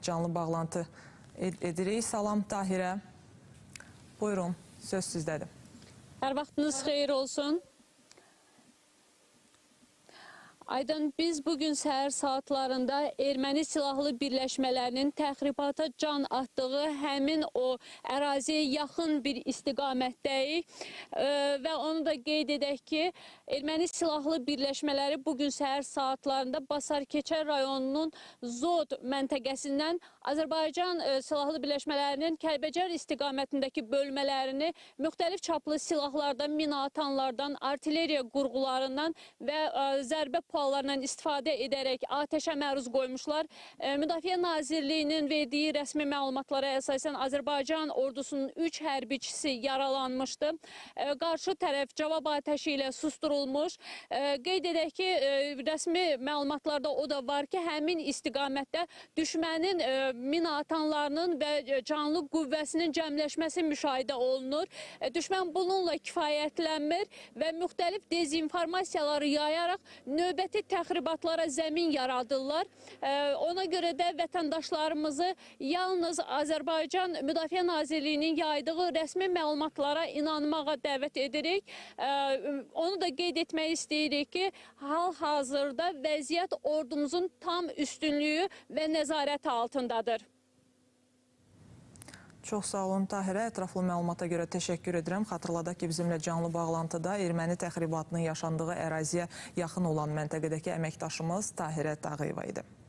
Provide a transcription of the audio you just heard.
canlı bağlantı edirik. Salam Tahirə. Buyurun, söz sizdədir. Hər vaxtınız xeyir olsun. Aydın, biz bugün səhər saatlarında erməni silahlı birləşmələrinin təxribata can atdığı həmin o əraziyə yaxın bir istiqamətdəyik və onu da qeyd edək ki, erməni silahlı birləşmələri bugün səhər saatlarında Basarkeçər rayonunun Zod məntəqəsindən Azərbaycan silahlı birləşmələrinin Kəlbəcər istiqamətindəki bölmələrini müxtəlif çaplı silahlardan, minatanlardan, artilleriya qurğularından və zərbə puallarından istifadə edərək atəşə məruz qoymuşlar. Müdafiə Nazirliyinin verdiyi rəsmi məlumatlara əsasən Azərbaycan ordusunun 3 hərbiçisi yaralanmışdı. Qarşı tərəf cavab atəşi ilə susturulmuş. Qeyd edək ki, rəsmi məlumatlarda o da var ki, həmin istiqamətdə düşmənin mina atanlarının və canlı qüvvəsinin cəmləşməsi müşahidə olunur. Düşmən bununla kifayətlənmir və müxtəlif dezinformasiyaları yayaraq növbəti təxribatlara zəmin yaradırlar. Ona görə də vətəndaşlarımızı yalnız Azərbaycan Müdafiə Nazirliyinin yaydığı rəsmi məlumatlara inanmağa dəvət edirik. Onu da qeyd etmək istəyirik ki, hal-hazırda vəziyyət ordumuzun tam üstünlüyü və nəzarət altındadır. Çox sağ olun Tahirə. Ətraflı məlumata görə təşəkkür edirəm. Xatırladaq ki, bizimlə canlı bağlantıda erməni təxribatının yaşandığı əraziyə yaxın olan məntəqədəki əməkdaşımız Tahirə Tağıyeva idi.